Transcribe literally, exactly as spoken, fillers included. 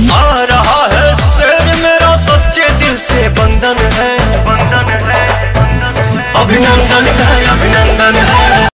आ रहा है शेर मेरा सच्चे दिल से बंधन है, बंधन है, अभिनंदन है।